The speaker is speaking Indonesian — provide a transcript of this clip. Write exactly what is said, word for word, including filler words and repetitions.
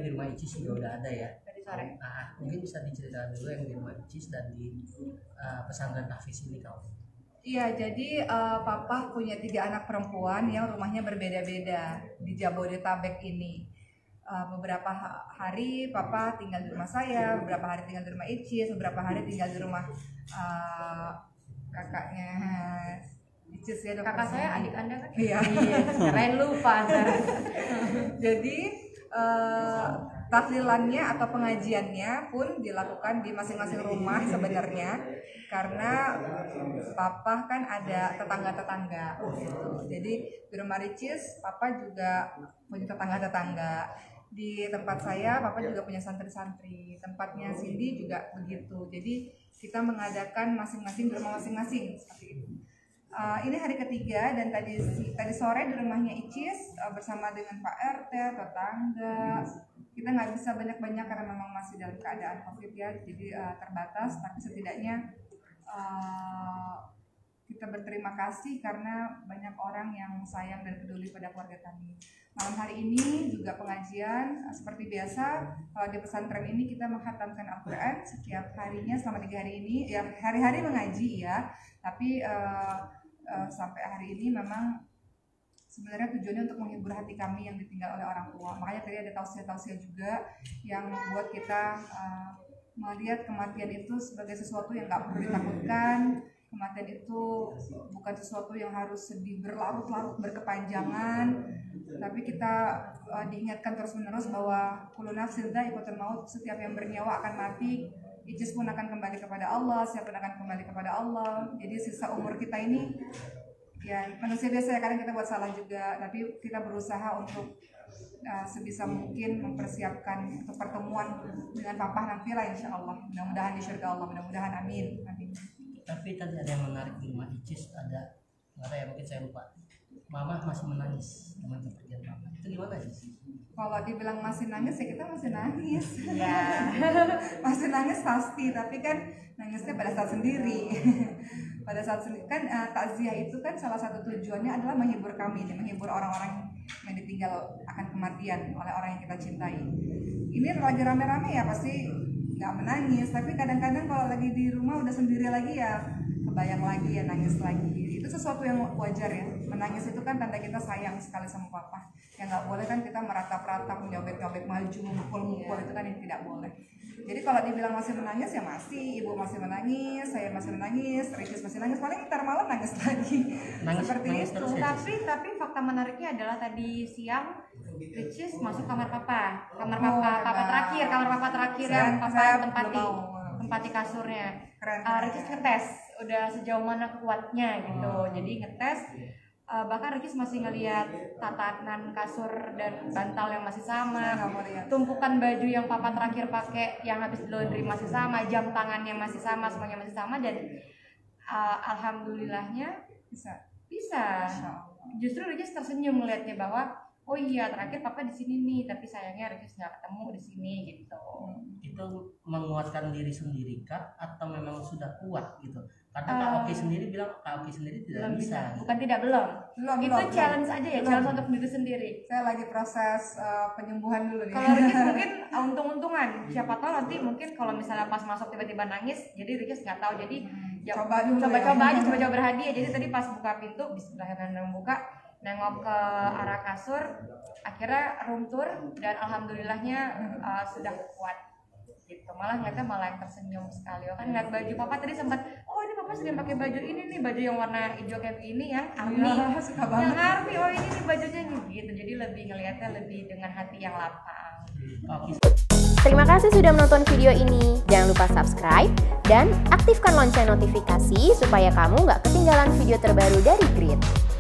di rumah Icis juga udah ada ya. Tadi sore. Nah, mungkin bisa diceritakan dulu yang di rumah Icis dan di uh, pesantren Tahfiz ini kau. Iya, jadi uh, Papa punya tiga anak perempuan yang rumahnya berbeda-beda di Jabodetabek ini. Uh, beberapa hari Papa tinggal di rumah saya, beberapa hari tinggal di rumah Icis, beberapa hari tinggal di rumah uh, kakaknya Icis ya. Kakak saya adik Anda kan? Iya. Keren lupa. Jadi uh, tahlilannya atau pengajiannya pun dilakukan di masing-masing rumah sebenarnya, karena Papa kan ada tetangga-tetangga gitu. Jadi di rumah Ricis Papa juga punya tetangga-tetangga. Di tempat saya Papa juga punya santri-santri. Tempatnya Cindy juga begitu. Jadi kita mengadakan masing-masing di rumah masing-masing seperti itu. Uh, ini hari ketiga dan tadi tadi sore di rumahnya Icis uh, bersama dengan Pak R T, tetangga. Kita nggak bisa banyak-banyak karena memang masih dalam keadaan COVID ya, jadi uh, terbatas. Tapi setidaknya uh, kita berterima kasih karena banyak orang yang sayang dan peduli pada keluarga kami. Malam hari ini juga pengajian uh, seperti biasa. Kalau di pesantren ini kita menghatamkan Al-Quran setiap harinya selama tiga hari ini. Ya hari-hari mengaji ya, tapi uh, uh, sampai hari ini memang sebenarnya tujuannya untuk menghibur hati kami yang ditinggal oleh orang tua. Makanya tadi ada tausiah-tausiah juga yang membuat kita uh, melihat kematian itu sebagai sesuatu yang gak perlu ditakutkan. Kematian itu bukan sesuatu yang harus sedih berlarut-larut berkepanjangan, tapi kita uh, diingatkan terus-menerus bahwa kullu nafsin dha'iqatul maut, setiap yang bernyawa akan mati. Icis pun akan kembali kepada Allah, siapa pun akan kembali kepada Allah. Jadi sisa umur kita ini, ya manusia biasa ya, kadang kita buat salah juga, tapi kita berusaha untuk uh, sebisa mungkin mempersiapkan untuk pertemuan dengan Papa nanti lah insya Allah. Mudah-mudahan di surga Allah, mudah-mudahan amin. Amin. Tapi tadi ada yang menarik di rumah Icis, ada nggak tahu ya, mungkin saya lupa. Mama masih menangis dengan kepergian Mama. Itu gimana sih? Kalau dibilang masih nangis ya kita masih nangis. Ya. Masih nangis pasti, tapi kan nangisnya pada saat sendiri. Pada saat sendiri kan uh, takziah itu kan salah satu tujuannya adalah menghibur kami, menghibur orang-orang yang ditinggal akan kematian oleh orang yang kita cintai. Ini lagi rame-rame ya pasti nggak menangis, tapi kadang-kadang kalau lagi di rumah udah sendiri lagi ya kebayang lagi ya nangis lagi. Itu sesuatu yang wajar ya. Menangis itu kan tanda kita sayang sekali sama Papa. Yang nggak boleh kan kita meratap-ratap, menyobek-nyobek maju, mukul-mukul, itu kan yang tidak boleh. Jadi kalau dibilang masih menangis ya masih, ibu masih menangis, saya masih menangis, Ricis masih nangis, paling ntar malam nangis lagi. Nangis, Seperti nangis itu. terus ya? Tapi tapi fakta menariknya adalah tadi siang Ricis masuk kamar Papa, kamar Oh, Papa, Papa hebat. terakhir, kamar Papa terakhir Saya- yang Papa saya tempati, belum mau. tempati kasurnya. Keren. Uh, Ricis ngetes, udah sejauh mana kuatnya gitu, Oh. jadi ngetes. Uh, bahkan Ricis masih ngelihat tatanan kasur dan bantal yang masih Saya sama, nggak mau lihat. tumpukan baju yang Papa terakhir pakai yang habis di laundry masih sama, jam tangannya masih sama, semuanya masih sama, dan uh, alhamdulillahnya Bisa. bisa. Insya Allah. Justru Ricis tersenyum melihatnya bahwa oh iya terakhir Papa di sini nih, tapi sayangnya Ricis nggak ketemu di sini gitu. Itu menguatkan diri sendiri kah atau memang sudah kuat gitu? Karena Kak Uh, Oki sendiri bilang Kak Oki sendiri tidak Belum bisa. bisa, bukan tidak belum. Belum, Itu belum, challenge belum. aja ya, Belum. challenge untuk diri sendiri. Saya lagi proses uh, penyembuhan dulu nih. Kalau Ricis mungkin uh, untung-untungan, siapa tahu nanti mungkin kalau misalnya pas masuk tiba-tiba nangis, jadi Ricis nggak taw, jadi ya, Coba dulu coba-coba ya. aja, coba-coba berhadiah. Jadi tadi pas buka pintu, bismillahirrahmanirrahim, buka, nengok ke arah kasur, akhirnya room tour, dan alhamdulillahnya uh, sudah kuat. Gitu. Malah ngeliatnya malah yang tersenyum sekali. Kan ngeliat baju Papa tadi sempat, oh ini Papa sering pakai baju ini nih, baju yang warna hijau kayak begini ya, Army. Iya, suka banget. Yang Army, oh ini nih bajunya nih gitu. Jadi lebih ngeliatnya lebih dengan hati yang lapang. Oki. Terima kasih sudah menonton video ini. Jangan lupa subscribe dan aktifkan lonceng notifikasi supaya kamu nggak ketinggalan video terbaru dari Grit.